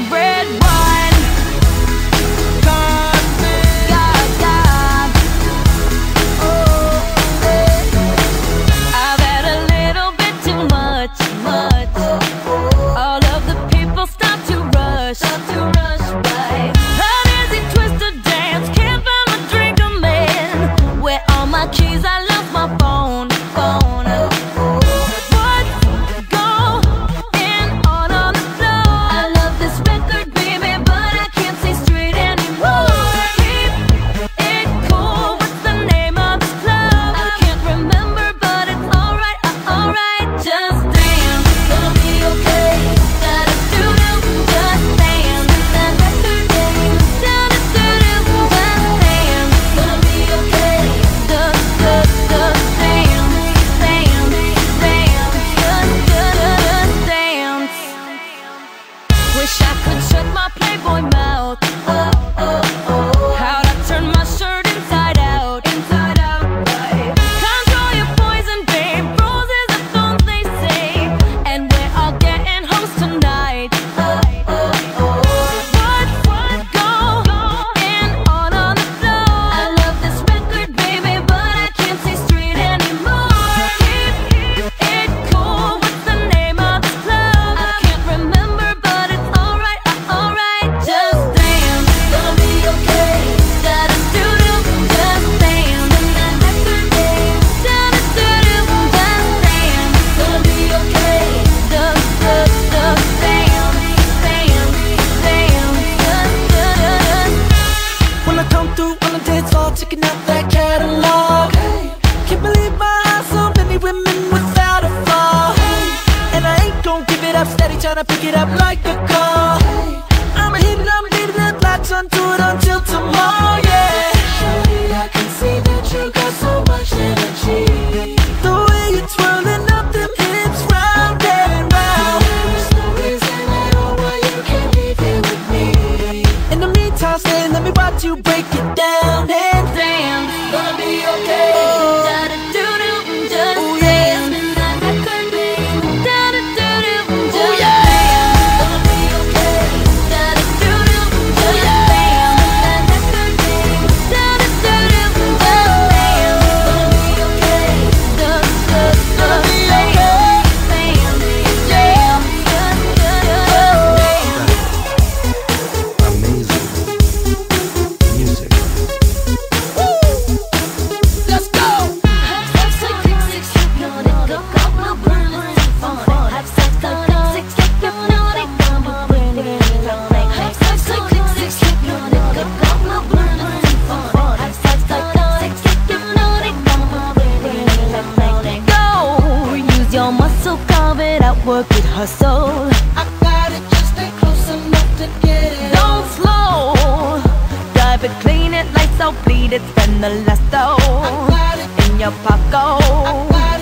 red wine. God, God. Oh, I've had a little bit too much. All of the people stop to rush by. An easy twist to dance, can't find my drink, I'm in. Where all my keys, I lost my phone. Wish I could shut my Playboy mouth. How'd I turn my shirt inside out? Control your poison, babe. Roses are thorns, they say, and we're all getting hoes tonight. What's going on the floor? I love this record, baby, but I can't see straight anymore. Keep it cool. What's the name of this club? I can't remember, but it's alright. Just dance, gonna be okay. Da-da-doo-doo, just dance. And that record, babe. Da-da-doo-doo, just dance, gonna be okay. Just dance, When I come through on the dance floor, checking out that catalog. Can't believe my eyes, so many women without a flaw. And I ain't gon' give it up, steady tryna pick it up like a call. I'ma hit it, I'ma leave it, latch onto it until tomorrow, yeah. Surely I can see that you got so much energy. The way you're twirling up them hips round and round. There's no reason at all why you can't be here with me. In the meantime, stay, let me watch you break it down and dance, gonna be okay. da-da-doo-doo, just dance. And that record, babe. Da-da-doo-doo, just dance, gonna be okay. Da-da-doo-doo, just dance. And that record, babe. Da-da-doo-doo, just dance, gonna be okay. Gonna be okay. Amazing music. Let's go. Go, use your muscle, carve it out, work it, hustle. I got it, just stay close enough to get it. Don't slow, dive it, clean it, lights out, bleed it, spend the last dough I got it, in your I pocket. got